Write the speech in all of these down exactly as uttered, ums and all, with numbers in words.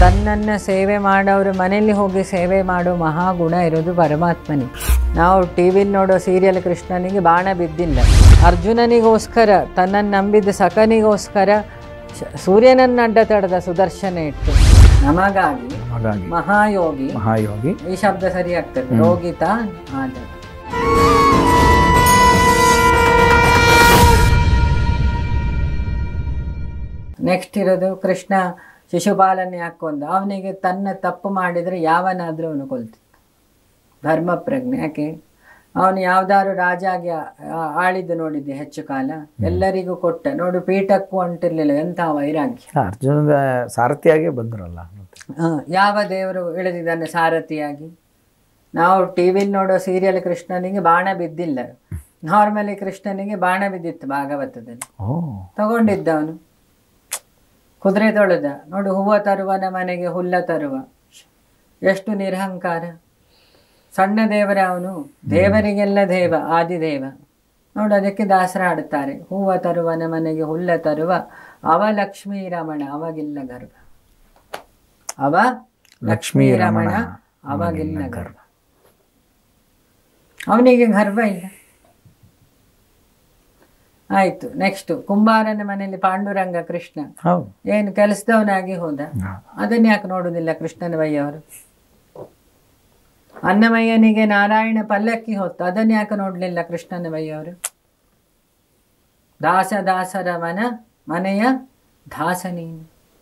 ತನ್ನನ್ನು ಸೇವೆ ಮಾಡೋರು ಮನೆಯಲ್ಲಿ ಹೋಗಿ ಸೇವೆ ಮಾಡೋ ಮಹಾಗುಣ ಇರೋದು ಪರಮಾತ್ಮನಿಗೆ. ನಾವು ಟಿ ವಿಲಿ ನೋಡೋ ಸೀರಿಯಲ್ ಕೃಷ್ಣನಿಗೆ ಬಾಣ ಬಿದ್ದಿಲ್ಲ. ಅರ್ಜುನನಿಗೋಸ್ಕರ ತನ್ನನ್ನು ನಂಬಿದ ಸಖನಿಗೋಸ್ಕರ ಸೂರ್ಯನನ್ನು ಅಡ್ಡ ತಡೆದ ಸುದರ್ಶನ ಇಟ್ಟು ನಮಗಾಗಿ ಮಹಾಯೋಗಿ ಮಹಾಯೋಗಿ ಈ ಶಬ್ದ ಸರಿ ಆಗ್ತದೆ. ರೋಗಿತ ಆದ ನೆಕ್ಸ್ಟ್ ಇರೋದು ಕೃಷ್ಣ ಶಿಶುಪಾಲನೆ ಹಾಕೊಂಡ ಅವನಿಗೆ ತನ್ನ ತಪ್ಪು ಮಾಡಿದರೆ ಯಾವನಾದರೂ ಅವನು ಕೊಲ್ತಿದ್ದ. ಧರ್ಮ ಪ್ರಜ್ಞೆ. ಯಾಕೆ ಅವನು ಯಾವ್ದಾದ್ರು ರಾಜ ಆಗಿ ಆಳಿದ್ದು ನೋಡಿದ್ದೆ ಹೆಚ್ಚು ಕಾಲ, ಎಲ್ಲರಿಗೂ ಕೊಟ್ಟ ನೋಡು, ಪೀಠಕ್ಕೂ ಅಂಟಿರ್ಲಿಲ್ಲ. ಎಂಥ ವೈರಾಗ್ಯ. ಅರ್ಜುನದ ಸಾರಥಿಯಾಗಿ ಬಂದ್ರಲ್ಲ. ಯಾವ ದೇವರು ಇಳಿದಿದ್ದಾನೆ ಸಾರಥಿಯಾಗಿ? ನಾವು ಟಿ ವಿಲಿ ನೋಡೋ ಸೀರಿಯಲ್ ಕೃಷ್ಣನಿಗೆ ಬಾಣ ಬಿದ್ದಿಲ್ಲ. ನಾರ್ಮಲಿ ಕೃಷ್ಣನಿಗೆ ಬಾಣ ಬಿದ್ದಿತ್ತು ಭಾಗವತದಲ್ಲಿ. ತಗೊಂಡಿದ್ದ ಅವನು ಕುದುರೆ ತೊಳೆದ. ನೋಡು, ಹೂವ ತರುವನ ಮನೆಗೆ ಹುಲ್ಲ ತರುವ. ಎಷ್ಟು ನಿರಹಂಕಾರ. ಸಣ್ಣ ದೇವರ ಅವನು, ದೇವರಿಗೆಲ್ಲ ದೇವ, ಆದಿದೇವ. ನೋಡು, ಅದಕ್ಕೆ ದಾಸರ ಆಡುತ್ತಾರೆ, ಹೂವ ತರುವನ ಮನೆಗೆ ಹುಲ್ಲ ತರುವ ಅವ ಲಕ್ಷ್ಮೀ ರಮಣ ಅವಾಗಿಲ್ಲ ಗರ್ವ. ಅವ ಲಕ್ಷ್ಮೀ ರಮಣ ಅವಾಗಿಲ್ಲ ಗರ್ವ. ಅವನಿಗೆ ಗರ್ವ ಇಲ್ಲ. ಆಯ್ತು. ನೆಕ್ಸ್ಟ್ ಕುಂಬಾರನ ಮನೆಯಲ್ಲಿ ಪಾಂಡುರಂಗ ಕೃಷ್ಣ ಏನು ಕೆಲಸದವನಾಗಿ ಹೋದ. ಅದನ್ನ ಯಾಕೆ ನೋಡುದಿಲ್ಲ ಕೃಷ್ಣನ ಬೈಯವರು? ಅನ್ನಮಯ್ಯನಿಗೆ ನಾರಾಯಣ ಪಲ್ಲಕ್ಕಿ ಹೊತ್ತು, ಅದನ್ನ ಯಾಕೆ ನೋಡ್ಲಿಲ್ಲ ಕೃಷ್ಣನ ಬೈಯವರು? ದಾಸ ದಾಸರ ಮನ ಮನೆಯ ದಾಸ ನೀನು.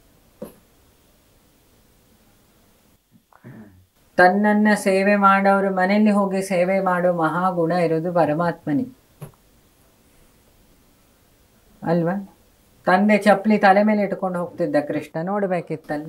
ತನ್ನನ್ನ ಸೇವೆ ಮಾಡೋರು ಮನೆಯಲ್ಲಿ ಹೋಗಿ ಸೇವೆ ಮಾಡೋ ಮಹಾಗುಣ ಇರೋದು ಪರಮಾತ್ಮನಿಗೆ ಅಲ್ವಾ? ತಂದೆ ಚಪ್ಪಲಿ ತಲೆ ಮೇಲೆ ಇಟ್ಕೊಂಡು ಹೋಗ್ತಿದ್ದ ಕೃಷ್ಣ, ನೋಡ್ಬೇಕಿತ್ತಲ್ಲ.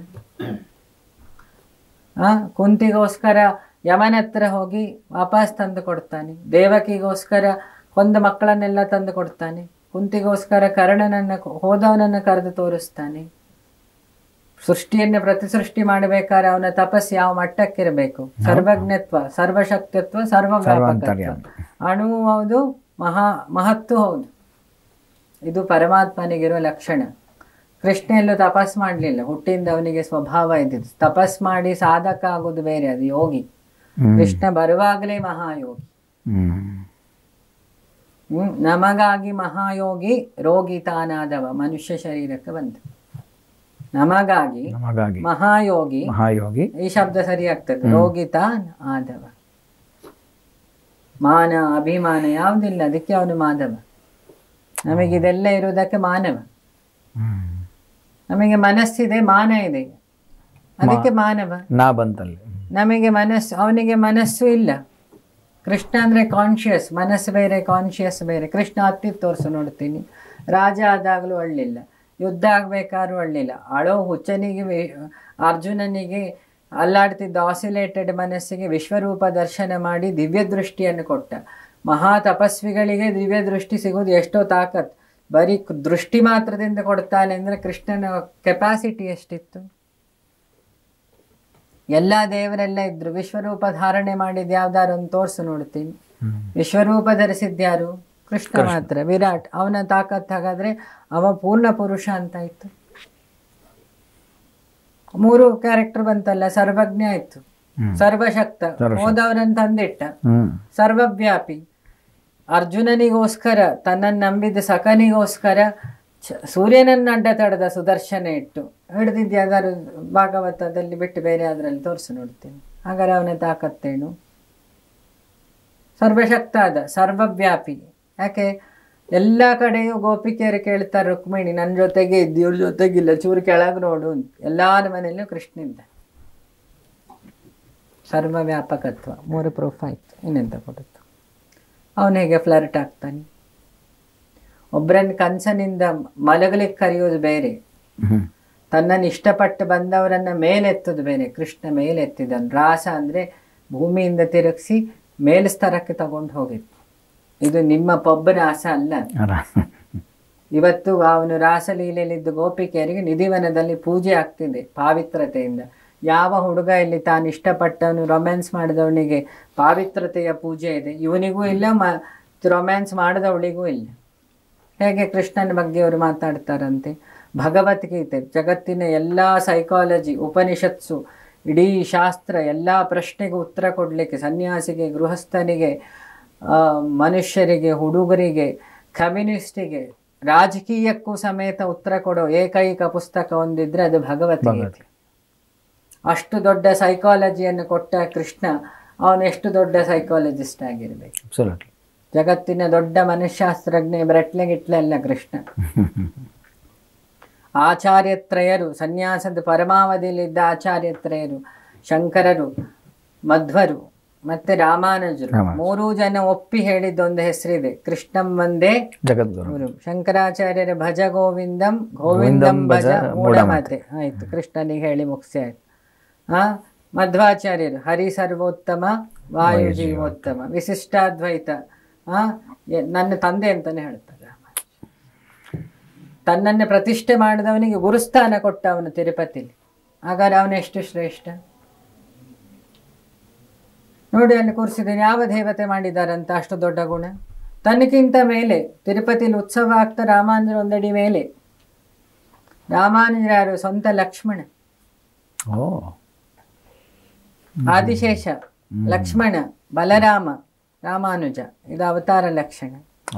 ಆ ಕುಂತಿಗೋಸ್ಕರ ಯಮನ ಹತ್ರ ಹೋಗಿ ವಾಪಸ್ ತಂದು ಕೊಡ್ತಾನೆ. ದೇವಕಿಗೋಸ್ಕರ ಕೊಂದ ಮಕ್ಕಳನ್ನೆಲ್ಲ ತಂದು ಕೊಡ್ತಾನೆ. ಕುಂತಿಗೋಸ್ಕರ ಕರ್ಣನನ್ನ ಹೋದವನನ್ನ ಕರೆದು ತೋರಿಸ್ತಾನೆ. ಸೃಷ್ಟಿಯನ್ನ ಪ್ರತಿ ಸೃಷ್ಟಿ ಮಾಡಬೇಕಾದ್ರೆ ಅವನ ತಪಸ್ಸು ಯಾವ ಮಟ್ಟಕ್ಕಿರಬೇಕು? ಸರ್ವಜ್ಞತ್ವ, ಸರ್ವಶಕ್ತಿತ್ವ, ಸರ್ವವ್ಯಾಪಕತ್ವ. ಅಣುವು ಹೌದು, ಮಹಾ ಮಹತ್ವ ಹೌದು. ಇದು ಪರಮಾತ್ಮನಿಗಿರೋ ಲಕ್ಷಣ. ಕೃಷ್ಣ ಎಲ್ಲೂ ತಪಸ್ ಮಾಡಲಿಲ್ಲ. ಹುಟ್ಟಿಂದ ಅವನಿಗೆ ಸ್ವಭಾವ ಇದ್ದಿದ್ದು. ತಪಸ್ ಮಾಡಿ ಸಾಧಕ ಆಗೋದು ಬೇರೆ, ಅದು ಯೋಗಿ. ಕೃಷ್ಣ ಬರುವಾಗಲೇ ಮಹಾಯೋಗಿ. ಹ್ಮ್ ನಮಗಾಗಿ ಮಹಾಯೋಗಿ ರೋಗಿ ತಾನಾದವ ಮನುಷ್ಯ ಶರೀರಕ್ಕೆ ಬಂದ. ನಮಗಾಗಿ ಮಹಾಯೋಗಿ ಮಹಾಯೋಗಿ ಈ ಶಬ್ದ ಸರಿ ಆಗ್ತದೆ. ರೋಗಿ ತಾನ್ ಆದವ. ಮಾನ ಅಭಿಮಾನ ಯಾವುದಿಲ್ಲ, ಅದಕ್ಕೆ ಅವನು ಮಾಧವ. ನಮಗಿದೆಲ್ಲ ಇರುವುದಕ್ಕೆ ಮಾನವ. ನಮಗೆ ಮನಸ್ಸಿದೆ, ಮಾನ ಇದೆ, ಅದಕ್ಕೆ ಮಾನವ. ನಾ ಬಂತಲ್ಲಿ ನಮಗೆ ಮನಸ್ಸು, ಅವನಿಗೆ ಮನಸ್ಸು ಇಲ್ಲ. ಕೃಷ್ಣ ಅಂದ್ರೆ ಕಾನ್ಶಿಯಸ್, ಮನಸ್ಸು ಬೇರೆ ಕಾನ್ಶಿಯಸ್ ಬೇರೆ. ಕೃಷ್ಣ ಹತ್ತಿ ತೋರಿಸು ನೋಡ್ತೀನಿ. ರಾಜ ಆದಾಗಲೂ ಅಳ್ಳಿಲ್ಲ, ಯುದ್ಧ ಆಗ್ಬೇಕಾದ್ರೂ ಅಳ್ಳಿಲ್ಲ. ಅಳೋ ಹುಚ್ಚನಿಗೆ, ಅರ್ಜುನನಿಗೆ ಅಲ್ಲಾಡ್ತಿದ್ದ ಆಸಿಲೇಟೆಡ್ ಮನಸ್ಸಿಗೆ ವಿಶ್ವರೂಪ ದರ್ಶನ ಮಾಡಿ ದಿವ್ಯ ದೃಷ್ಟಿಯನ್ನು ಕೊಟ್ಟ. ಮಹಾ ತಪಸ್ವಿಗಳಿಗೆ ದಿವ್ಯ ದೃಷ್ಟಿ ಸಿಗೋದು ಎಷ್ಟೋ ತಾಕತ್. ಬರೀ ದೃಷ್ಟಿ ಮಾತ್ರದಿಂದ ಕೊಡ್ತಾನೆ ಅಂದ್ರೆ ಕೃಷ್ಣನ ಕೆಪಾಸಿಟಿ ಎಷ್ಟಿತ್ತು? ಎಲ್ಲ ದೇವರೆಲ್ಲ ಇದ್ರು, ವಿಶ್ವರೂಪ ಧಾರಣೆ ಮಾಡಿದ ಯಾವ್ದಾರು ಒಂದು ತೋರ್ಸು ನೋಡ್ತೀನಿ. ವಿಶ್ವರೂಪ ಧರಿಸಿದ್ಯಾರು? ಕೃಷ್ಣ ಮಾತ್ರ, ವಿರಾಟ್. ಅವನ ತಾಕತ್ ಹಾಗಾದ್ರೆ ಅವ ಪೂರ್ಣ ಪುರುಷ ಅಂತ ಇತ್ತು. ಮೂರು ಕ್ಯಾರೆಕ್ಟರ್ ಬಂತಲ್ಲ. ಸರ್ವಜ್ಞ ಆಯ್ತು, ಸರ್ವಶಕ್ತ, ಹೋದವರನ್ನು ತಂದಿಟ್ಟ, ಸರ್ವವ್ಯಾಪಿ. ಅರ್ಜುನನಿಗೋಸ್ಕರ ತನ್ನನ್ನು ನಂಬಿದ ಸಖನಿಗೋಸ್ಕರ ಸೂರ್ಯನನ್ನು ಅಡ್ಡ ತಡೆದ ಸುದರ್ಶನ ಇಟ್ಟು ಹಿಡಿದಿದ್ದು ಯಾವ್ದಾದ್ರು ಭಾಗವತದಲ್ಲಿ ಬಿಟ್ಟು ಬೇರೆ ಅದರಲ್ಲಿ ತೋರಿಸಿ ನೋಡ್ತೀನಿ. ಹಾಗಾದ್ರೆ ಅವನ ತಾಕತ್ತೇನು? ಸರ್ವಶಕ್ತ ಆದ, ಸರ್ವವ್ಯಾಪಿ. ಯಾಕೆ ಎಲ್ಲ ಕಡೆಯೂ ಗೋಪಿಕೆಯರು ಕೇಳ್ತಾರೆ, ರುಕ್ಮಿಣಿ ನನ್ನ ಜೊತೆಗೆ ಇದ್ದು ಇವ್ರ ಜೊತೆಗಿಲ್ಲ, ಚೂರು ಕೆಳಗೆ ನೋಡು ಅಂತ. ಎಲ್ಲಾರ ಮನೆಯಲ್ಲೂ ಕೃಷ್ಣ ಇದ್ದ. ಸರ್ವವ್ಯಾಪಕತ್ವ. ಮೂರು ಪ್ರೂಫ್ ಆಯ್ತು. ಇನ್ನೆಂತ ಕೊಡುತ್ತೆ? ಅವನು ಹೇಗೆ ಫ್ಲರ್ಟ್ ಆಗ್ತಾನೆ? ಒಬ್ಬರನ್ನ ಕನಸನಿಂದ ಮಲಗಲಿಕ್ಕೆ ಕರೆಯೋದು ಬೇರೆ, ತನ್ನನ್ನು ಇಷ್ಟಪಟ್ಟು ಬಂದವರನ್ನ ಮೇಲೆತ್ತೋದು ಬೇರೆ. ಕೃಷ್ಣ ಮೇಲೆತ್ತಿದನು. ರಾಸ ಅಂದ್ರೆ ಭೂಮಿಯಿಂದ ತಿರುಗಿಸಿ ಮೇಲ್ಸ್ತರಕ್ಕೆ ತಗೊಂಡು ಹೋಗಿತ್ತು. ಇದು ನಿಮ್ಮ ಪಬ್ಬ ರಾಸ ಅಲ್ಲ. ಇವತ್ತು ಅವನು ರಾಸಲೀಲೆಯಲ್ಲಿದ್ದ ಗೋಪಿಕೆಯರಿಗೆ ನಿಧಿವನದಲ್ಲಿ ಪೂಜೆ ಆಗ್ತಿದೆ ಪಾವಿತ್ರತೆಯಿಂದ. ಯಾವ ಹುಡುಗ ಇಲ್ಲಿ ತಾನು ಇಷ್ಟಪಟ್ಟವನು ರೊಮ್ಯಾನ್ಸ್ ಮಾಡಿದವನಿಗೆ ಪಾವಿತ್ರತೆಯ ಪೂಜೆ ಇದೆ? ಇವನಿಗೂ ಇಲ್ಲ, ಮ ರೊಮ್ಯಾನ್ಸ್ ಮಾಡಿದವಳಿಗೂ ಇಲ್ಲ. ಹೇಗೆ ಕೃಷ್ಣನ ಬಗ್ಗೆ ಅವರು ಮಾತಾಡ್ತಾರಂತೆ? ಭಗವದ್ಗೀತೆ, ಜಗತ್ತಿನ ಎಲ್ಲ ಸೈಕಾಲಜಿ, ಉಪನಿಷತ್ಸು, ಇಡೀ ಶಾಸ್ತ್ರ, ಎಲ್ಲ ಪ್ರಶ್ನೆಗೆ ಉತ್ತರ ಕೊಡಲಿಕ್ಕೆ ಸನ್ಯಾಸಿಗೆ, ಗೃಹಸ್ಥನಿಗೆ, ಮನುಷ್ಯರಿಗೆ, ಹುಡುಗರಿಗೆ, ಕಮ್ಯುನಿಸ್ಟಿಗೆ, ರಾಜಕೀಯಕ್ಕೂ ಸಮೇತ ಉತ್ತರ ಕೊಡೋ ಏಕೈಕ ಪುಸ್ತಕ ಒಂದಿದ್ರೆ ಅದು ಭಗವದ್ಗೀತೆ. ಅಷ್ಟು ದೊಡ್ಡ ಸೈಕಾಲಜಿಯನ್ನು ಕೊಟ್ಟ ಕೃಷ್ಣ, ಅವನು ಎಷ್ಟು ದೊಡ್ಡ ಸೈಕಾಲಜಿಸ್ಟ್ ಆಗಿರಬೇಕು. ಜಗತ್ತಿನ ದೊಡ್ಡ ಮನಃಶಾಸ್ತ್ರಜ್ಞ ಬ್ರೆಟ್ಲೆಗಿಟ್ಲೆಲ್ಲ ಕೃಷ್ಣ. ಆಚಾರ್ಯತ್ರಯರು, ಸನ್ಯಾಸದ ಪರಮಾವಧಿಯಲ್ಲಿದ್ದ ಆಚಾರ್ಯತ್ರಯರು, ಶಂಕರರು, ಮಧ್ವರು ಮತ್ತೆ ರಾಮಾನುಜರು, ಮೂರೂ ಜನ ಒಪ್ಪಿ ಹೇಳಿದ್ದೊಂದು ಹೆಸರಿದೆ, ಕೃಷ್ಣಂ ವಂದೇ ಜಗದ್ಗುರು. ಶಂಕರಾಚಾರ್ಯರ ಭಜ ಗೋವಿಂದಂ, ಗೋವಿಂದಂ ಭಜ ಮೂಢಮತೆ ಆಯ್ತು, ಕೃಷ್ಣನಿಗೆ ಹೇಳಿ ಮುಗಿಸಿ ಆಯ್ತು. ಆ ಮಧ್ವಾಚಾರ್ಯರು ಹರಿ ಸರ್ವೋತ್ತಮ, ವಾಯು ಜೀವೋತ್ತಮ, ವಿಶಿಷ್ಟಾದ್ವೈತ. ಆ ನನ್ನ ತಂದೆ ಅಂತಾನೆ ಹೇಳ್ತಾರೆ. ತನ್ನನ್ನು ಪ್ರತಿಷ್ಠೆ ಮಾಡಿದವನಿಗೆ ಗುರುಸ್ಥಾನ ಕೊಟ್ಟ ಅವನು ತಿರುಪತಿಲಿ. ಹಾಗಾದ್ರೆ ಅವನೆಷ್ಟು ಶ್ರೇಷ್ಠ ನೋಡಿ. ಅಲ್ಲಿ ಕೂರಿಸಿದ್ದೇನೆ, ಯಾವ ದೇವತೆ ಮಾಡಿದಾರಂತ ಅಷ್ಟು ದೊಡ್ಡ ಗುಣ. ತನಗಿಂತ ಮೇಲೆ ತಿರುಪತಿಲಿ ಉತ್ಸವ ಆಗ್ತಾ ರಾಮಾನುಜರ ಒಂದಡಿ ಮೇಲೆ. ರಾಮಾನುಜರ ಯಾರು? ಸ್ವಂತ ಲಕ್ಷ್ಮಣ, ಆದಿಶೇಷ, ಲಕ್ಷ್ಮಣ, ಬಲರಾಮ, ರಾಮಾನುಜ. ಇದು ಅವತಾರ ಲಕ್ಷಣ.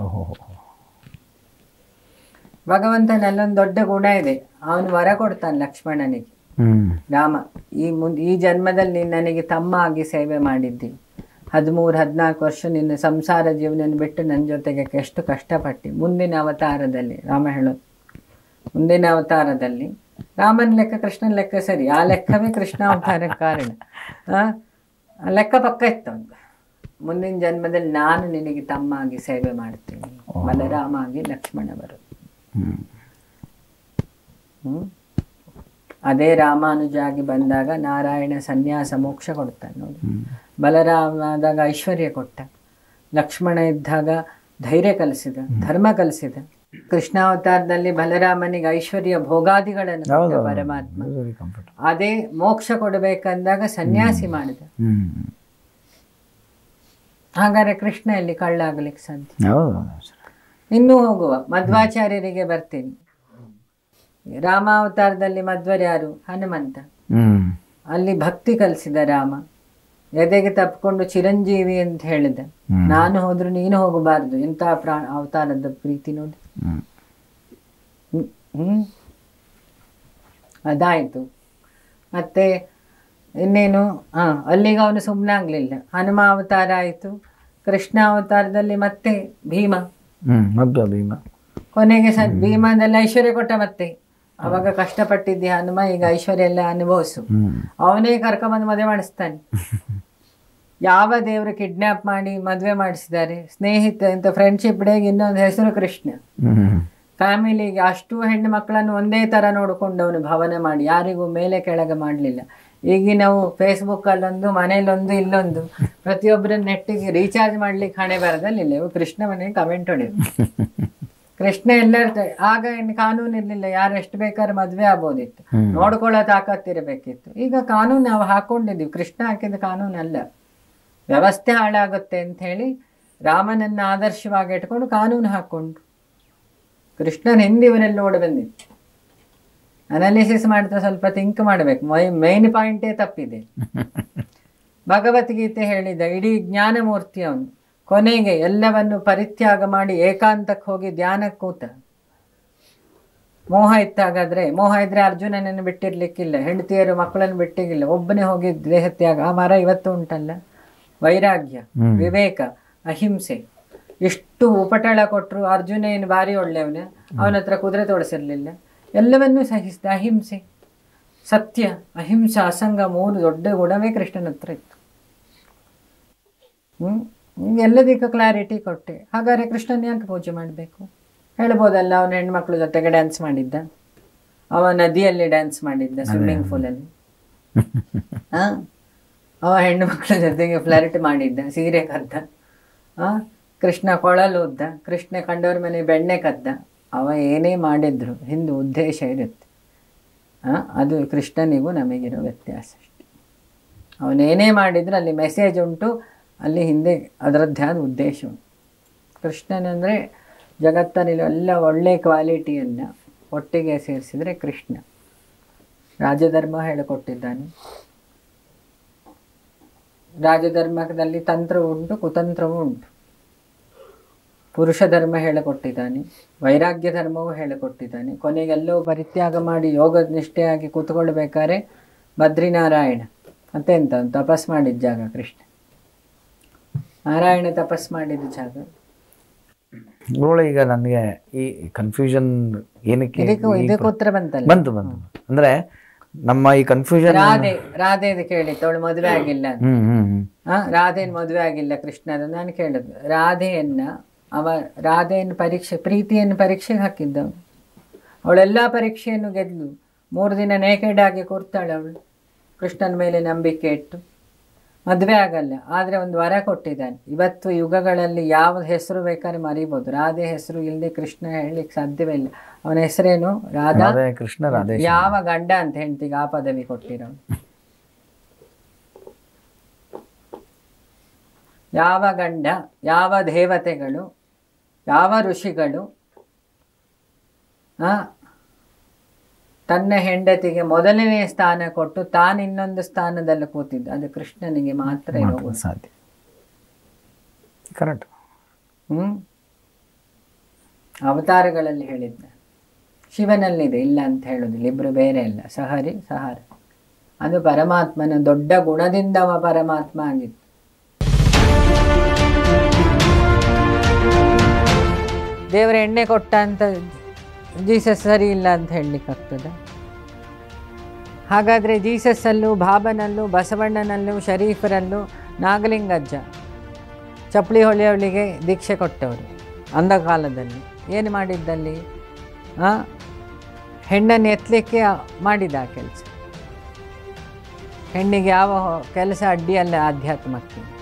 ಭಗವಂತನಲ್ಲೊಂದು ದೊಡ್ಡ ಗುಣ ಇದೆ, ಅವನು ವರ ಕೊಡ್ತಾನೆ ಲಕ್ಷ್ಮಣನಿಗೆ. ರಾಮ, ಈ ಮುಂದೆ ಈ ಜನ್ಮದಲ್ಲಿ ನನಗೆ ತಮ್ಮ ಆಗಿ ಸೇವೆ ಮಾಡಿದ್ದಿ, ಹದಿಮೂರು ಹದಿನಾಲ್ಕು ವರ್ಷ ನಿನ್ನ ಸಂಸಾರ ಜೀವನ ಬಿಟ್ಟು ನನ್ನ ಜೊತೆಗೆ ಎಷ್ಟು ಕಷ್ಟಪಟ್ಟು, ಮುಂದಿನ ಅವತಾರದಲ್ಲಿ ರಾಮ ಹೇಳೋದು, ಮುಂದಿನ ಅವತಾರದಲ್ಲಿ ರಾಮನ ಲೆಕ್ಕ ಕೃಷ್ಣನ ಲೆಕ್ಕ ಸರಿ, ಆ ಲೆಕ್ಕವೇ ಕೃಷ್ಣ ಅವತಾರಕ್ಕೆ ಕಾರಣ. ಆ ಲೆಕ್ಕ ಪಕ್ಕ ಇತ್ತು ಅಂತ. ಮುಂದಿನ ಜನ್ಮದಲ್ಲಿ ನಾನು ನಿನಗೆ ತಮ್ಮ ಆಗಿ ಸೇವೆ ಮಾಡ್ತೀನಿ, ಬಲರಾಮ ಆಗಿ ಲಕ್ಷ್ಮಣ ಬರೋದು. ಹ್ಮ್ ಅದೇ ರಾಮಾನುಜ ಆಗಿ ಬಂದಾಗ ನಾರಾಯಣ ಸನ್ಯಾಸ ಮೋಕ್ಷ ಕೊಡ್ತಾನೆ ನೋಡಿ. ಬಲರಾಮ ಆದಾಗ ಐಶ್ವರ್ಯ ಕೊಟ್ಟ, ಲಕ್ಷ್ಮಣ ಇದ್ದಾಗ ಧೈರ್ಯ ಕಲಿಸಿದ, ಧರ್ಮ ಕಲಿಸಿದ. ಕೃಷ್ಣಾವತಾರದಲ್ಲಿ ಬಲರಾಮನಿಗೆ ಐಶ್ವರ್ಯ ಭೋಗಾದಿಗಳನ್ನು ಪರಮಾತ್ಮ. ಅದೇ ಮೋಕ್ಷ ಕೊಡಬೇಕಂದಾಗ ಸನ್ಯಾಸಿ ಮಾಡಿದ. ಹಾಗಾದ್ರೆ ಕೃಷ್ಣ ಎಲ್ಲಿ ಕಳ್ಳಾಗ್ಲಿಕ್ಕೆ ಸಾಧ್ಯ? ಇನ್ನೂ ಹೋಗುವ ಮಧ್ವಾಚಾರ್ಯರಿಗೆ ಬರ್ತೀನಿ. ರಾಮಾವತಾರದಲ್ಲಿ ಮಧ್ವರು ಯಾರು? ಹನುಮಂತ. ಅಲ್ಲಿ ಭಕ್ತಿ ಕಲಿಸಿದ ರಾಮ. ಎದೆಗೆ ತಪ್ಪಿಕೊಂಡು ಚಿರಂಜೀವಿ ಅಂತ ಹೇಳಿದ. ನಾನು ಹೋದ್ರು ನೀನು ಹೋಗಬಾರ್ದು, ಎಂತ ಪ್ರಾ ಅವತಾರದ ಪ್ರೀತಿ ನೋಡಿ. ಹ್ಮ್ ಅದಾಯ್ತು. ಮತ್ತೆ ಇನ್ನೇನು, ಹಾ ಅಲ್ಲಿಗೆ ಅವನು ಸುಮ್ಮನಾಗ್ಲಿಲ್ಲ. ಹನುಮ ಅವತಾರ ಆಯ್ತು. ಕೃಷ್ಣ ಅವತಾರದಲ್ಲಿ ಮತ್ತೆ ಭೀಮ. ಭೀಮ ಕೊನೆಗೆ ಸ ಭೀಮದಲ್ಲಿ ಐಶ್ವರ್ಯ ಕೊಟ್ಟ. ಮತ್ತೆ ಅವಾಗ ಕಷ್ಟಪಟ್ಟಿದ್ದೆ ಹನುಮ, ಈಗ ಐಶ್ವರ್ಯ ಎಲ್ಲ ಅನುಭವಿಸು. ಅವನೇ ಕರ್ಕೊಂಬಂದು ಮದುವೆ ಮಾಡಿಸ್ತಾನೆ. ಯಾವ ದೇವರು ಕಿಡ್ನಾಪ್ ಮಾಡಿ ಮದುವೆ ಮಾಡಿಸಿದ್ದಾರೆ? ಸ್ನೇಹಿತ ಅಂತ ಫ್ರೆಂಡ್ಶಿಪ್ ಡೇಗೆ ಇನ್ನೊಂದು ಹೆಸರು ಕೃಷ್ಣ. ಫ್ಯಾಮಿಲಿಗೆ ಅಷ್ಟು ಹೆಣ್ಣು ಮಕ್ಕಳನ್ನು ಒಂದೇ ತರ ನೋಡಿಕೊಂಡವನು ಭವನ ಮಾಡಿ, ಯಾರಿಗೂ ಮೇಲೆ ಕೆಳಗೆ ಮಾಡಲಿಲ್ಲ. ಈಗ ನಾವು ಫೇಸ್ಬುಕ್ ಅಲ್ಲೊಂದು, ಮನೇಲೊಂದು, ಇಲ್ಲೊಂದು, ಪ್ರತಿಯೊಬ್ಬರ ನೆಟ್ಟಿಗೆ ರೀಚಾರ್ಜ್ ಮಾಡ್ಲಿಕ್ಕೆ ಹಣೆ ಬರದಲ್ಲಿ ಇಲ್ಲ. ಇವು ಕೃಷ್ಣ ಮನೆಗೆ ಕಮೆಂಟ್ ಹೊಡೆಯೋದು. ಕೃಷ್ಣ ಎಲ್ಲರ ಆಗ ಇನ್ನು ಕಾನೂನು ಇರ್ಲಿಲ್ಲ, ಯಾರು ಎಷ್ಟು ಬೇಕಾದ್ರೆ ಮದ್ವೆ ಆಗ್ಬೋದಿತ್ತು, ನೋಡ್ಕೊಳ್ಳೋ ತಾಕತ್ತಿರಬೇಕಿತ್ತು. ಈಗ ಕಾನೂನು ನಾವು ಹಾಕೊಂಡಿದ್ದೀವಿ, ಕೃಷ್ಣ ಹಾಕಿದ ಕಾನೂನು ಅಲ್ಲ. ವ್ಯವಸ್ಥೆ ಹಾಳಾಗುತ್ತೆ ಅಂತ ಹೇಳಿ ರಾಮನನ್ನ ಆದರ್ಶವಾಗಿ ಇಟ್ಕೊಂಡು ಕಾನೂನು ಹಾಕೊಂಡು ಕೃಷ್ಣನ ಹಿಂದೆ ಇವರೆಲ್ಲ ನೋಡಿ ಬಂದಿತ್ತು. ಅನಾಲಿಸಿಸ್ ಮಾಡ್ತಾ ಸ್ವಲ್ಪ ಥಿಂಕ್ ಮಾಡಬೇಕು. ಮೈನ್ ಪಾಯಿಂಟೇ ತಪ್ಪಿದೆ. ಭಗವದ್ಗೀತೆ ಹೇಳಿದ ಇಡೀ ಜ್ಞಾನಮೂರ್ತಿ ಅವನು. ಕೊನೆಗೆ ಎಲ್ಲವನ್ನು ಪರಿತ್ಯಾಗ ಮಾಡಿ ಏಕಾಂತಕ್ಕೆ ಹೋಗಿ ಧ್ಯಾನಕ್ಕೆ ಕೂತ. ಮೋಹ ಇತ್ತಾಗಾದ್ರೆ, ಮೋಹ ಇದ್ರೆ ಅರ್ಜುನನನ್ನು ಬಿಟ್ಟಿರ್ಲಿಕ್ಕಿಲ್ಲ, ಹೆಂಡತಿಯರು ಮಕ್ಕಳನ್ನು ಬಿಟ್ಟಿಗಿಲ್ಲ, ಒಬ್ಬನೇ ಹೋಗಿ ದೇಹತ್ಯಾಗ. ಆ ಮರ ಇವತ್ತು ಉಂಟಲ್ಲ, ವೈರಾಗ್ಯ, ವಿವೇಕ, ಅಹಿಂಸೆ. ಇಷ್ಟು ಉಪಟಳ ಕೊಟ್ಟರು. ಅರ್ಜುನ ಏನು ಭಾರಿ ಒಳ್ಳೆಯವನ, ಅವನ ಹತ್ರ ಕುದುರೆ ತೋಡಿಸಿರ್ಲಿಲ್ಲ, ಎಲ್ಲವನ್ನೂ ಸಹಿಸಿದ. ಅಹಿಂಸೆ, ಸತ್ಯ, ಅಹಿಂಸಾ, ಅಸಂಗ ಮೂರು ದೊಡ್ಡ ಗುಣವೇ ಕೃಷ್ಣನ ಹತ್ರ ಇತ್ತು. ಹ್ಮ್ ಎಲ್ಲದಕ್ಕೂ ಕ್ಲಾರಿಟಿ ಕೊಟ್ಟೆ. ಹಾಗಾದ್ರೆ ಕೃಷ್ಣನ ಯಾಕೆ ಪೂಜೆ ಮಾಡಬೇಕು? ಹೇಳ್ಬೋದಲ್ಲ, ಅವನ ಹೆಣ್ಮಕ್ಳ ಜೊತೆಗೆ ಡ್ಯಾನ್ಸ್ ಮಾಡಿದ್ದ, ಅವ ನದಿಯಲ್ಲಿ ಡ್ಯಾನ್ಸ್ ಮಾಡಿದ್ದ, ಸ್ವಿಮ್ಮಿಂಗ್ ಪೂಲಲ್ಲಿ. ಹಾ ಅವ ಹೆಣ್ಣು ಮಕ್ಕಳ ಜೊತೆಗೆ ಫ್ಲರ್ಟ್ ಮಾಡಿದ್ದ, ಸೀರೆ ಕದ್ದ. ಆ ಕೃಷ್ಣ ಕೊಳಲು ಉದ್ದ, ಕೃಷ್ಣ ಕಂಡವ್ರ ಮನೆ ಬೆಣ್ಣೆ ಕದ್ದ. ಅವ ಏನೇ ಮಾಡಿದ್ರು ಹಿಂದೆ ಉದ್ದೇಶ ಇರುತ್ತೆ. ಆ ಅದು ಕೃಷ್ಣನಿಗೂ ನಮಗಿರೋ ವ್ಯತ್ಯಾಸ ಅಷ್ಟೆ. ಅವನೇನೇ ಮಾಡಿದ್ರು ಅಲ್ಲಿ ಮೆಸೇಜ್ ಉಂಟು, ಅಲ್ಲಿ ಹಿಂದೆ ಅದರದ್ದೇ ಆದ ಉದ್ದೇಶ ಉಂಟು. ಕೃಷ್ಣನಂದರೆ ಜಗತ್ತಲ್ಲಿ ಎಲ್ಲ ಒಳ್ಳೆ ಕ್ವಾಲಿಟಿಯನ್ನು ಒಟ್ಟಿಗೆ ಸೇರಿಸಿದರೆ ಕೃಷ್ಣ. ರಾಜಧರ್ಮ ಹೇಳಿಕೊಟ್ಟಿದ್ದಾನೆ. ರಾಜಧರ್ಮದಲ್ಲಿ ತಂತ್ರವೂ ಉಂಟು, ಕುತಂತ್ರವೂ ಉಂಟು. ಪುರುಷ ಧರ್ಮ ಹೇಳಿಕೊಟ್ಟಿದ್ದಾನೆ, ವೈರಾಗ್ಯ ಧರ್ಮವೂ ಹೇಳಿಕೊಟ್ಟಿದ್ದಾನೆ. ಕೊನೆಗೆಲ್ಲೋ ಪರಿತ್ಯಾಗ ಮಾಡಿ ಯೋಗ ನಿಷ್ಠೆಯಾಗಿ ಕೂತ್ಕೊಳ್ಬೇಕಾದ್ರೆ ಬದ್ರಿನಾರಾಯಣ ಮತ್ತೆ ಎಂತ ತಪಸ್ ಮಾಡಿದ ಜಾಗ ಕೃಷ್ಣ. ನಾರಾಯಣ ತಪಸ್ ಮಾಡಿದ ಜಾಗ. ನೋಡ, ಈಗ ನನಗೆ ಈ ಕನ್ಫ್ಯೂಷನ್ ಏನಕ್ಕೆ ಇದಕ್ಕೆ ಇದಕ್ಕೆ ಉತ್ತರ ಬಂತಲ್ಲ. ಬಂತು ಬಂತು ಅಂದ್ರೆ ನಮ್ಮ ಈ ಕನ್ಫ್ಯೂಷನ್. ರಾಧೆ ರಾಧೆದು ಕೇಳಿತ್ತು, ಅವಳು ಮದುವೆ ಆಗಿಲ್ಲ ಅಂತ. ಹ್ಮ್ ಹ್ಮ್ ಹ್ಮ್ ಹಾ, ರಾಧೆನ್ ಮದುವೆ ಆಗಿಲ್ಲ ಕೃಷ್ಣದ. ನಾನು ಕೇಳಿದ್ದು ರಾಧೆಯನ್ನ ಅವ ರಾಧೆಯನ್ನು ಪರೀಕ್ಷೆ ಪ್ರೀತಿಯನ್ನು ಪರೀಕ್ಷೆಗೆ ಹಾಕಿದ್ದವನು. ಅವಳೆಲ್ಲ ಪರೀಕ್ಷೆಯನ್ನು ಗೆದ್ಲು. ಮೂರು ದಿನ ನೇಕೆಡ್ ಆಗಿ ಕೂರ್ತಾಳೆ ಅವಳು, ಕೃಷ್ಣನ ಮೇಲೆ ನಂಬಿಕೆ ಇಟ್ಟು. ಮದುವೆ ಆಗಲ್ಲ, ಆದರೆ ಒಂದು ವರ ಕೊಟ್ಟಿದ್ದಾನೆ. ಇವತ್ತು ಯುಗಗಳಲ್ಲಿ ಯಾವ ಹೆಸರು ಬೇಕಾದ್ರೆ ಮರಿಬೋದು, ರಾಧೆ ಹೆಸರು ಇಲ್ಲದೆ ಕೃಷ್ಣ ಹೇಳಲಿಕ್ಕೆ ಸಾಧ್ಯವೇ ಇಲ್ಲ. ಅವನ ಹೆಸರೇನು? ರಾಧಾ ಕೃಷ್ಣ ರಾಧೆ. ಯಾವ ಗಂಡ ಅಂತ ಹೆಂಡತಿಗೆ ಆ ಪದವಿ ಕೊಟ್ಟಿರೋ? ಯಾವ ಗಂಡ, ಯಾವ ದೇವತೆಗಳು, ಯಾವ ಋಷಿಗಳು ಆ ತನ್ನ ಹೆಂಡತಿಗೆ ಮೊದಲನೇ ಸ್ಥಾನ ಕೊಟ್ಟು ತಾನು ಇನ್ನೊಂದು ಸ್ಥಾನದಲ್ಲಿ ಕೂತಿದ್ದ? ಅದು ಕೃಷ್ಣನಿಗೆ ಮಾತ್ರ ಇರೋದು ಸಾಧ್ಯ. ಕರೆಕ್ಟ್. ಹ್ಮ್ ಅವತಾರಗಳಲ್ಲಿ ಹೇಳಿದ್ದ. ಶಿವನಲ್ಲಿದೆ, ಇಲ್ಲ ಅಂತ ಹೇಳೋದಿಲ್ಲ. ಇಬ್ರು ಬೇರೆ ಇಲ್ಲ, ಸಹರಿ ಸಹಾರ. ಅದು ಪರಮಾತ್ಮನ ದೊಡ್ಡ ಗುಣದಿಂದ ಅವ ಪರಮಾತ್ಮ ಆಗಿತ್ತು. ದೇವರ ಎಣ್ಣೆ ಕೊಟ್ಟ ಅಂತ ಜೀಸಸ್ ಸರಿ ಇಲ್ಲ ಅಂತ ಹೇಳಲಿಕ್ಕಾಗ್ತದೆ? ಹಾಗಾದರೆ ಜೀಸಸ್ಸಲ್ಲೂ, ಬಾಬನಲ್ಲೂ, ಬಸವಣ್ಣನಲ್ಲೂ, ಶರೀಫರಲ್ಲೂ ನಾಗಲಿಂಗಜ್ಜ ಚಪ್ಪಲಿ ಹೊಳೆಯವಳಿಗೆ ದೀಕ್ಷೆ ಕೊಟ್ಟವರು ಅಂಧಕಾಲದಲ್ಲಿ. ಏನು ಮಾಡಿದ್ದಲ್ಲಿ? ಹೆಣ್ಣನ್ನು ಎತ್ತಲಿಕ್ಕೆ ಮಾಡಿದ ಕೆಲಸ. ಹೆಣ್ಣಿಗೆ ಯಾವ ಕೆಲಸ ಅಡ್ಡಿಯಲ್ಲ ಆಧ್ಯಾತ್ಮಕ್ಕೆ.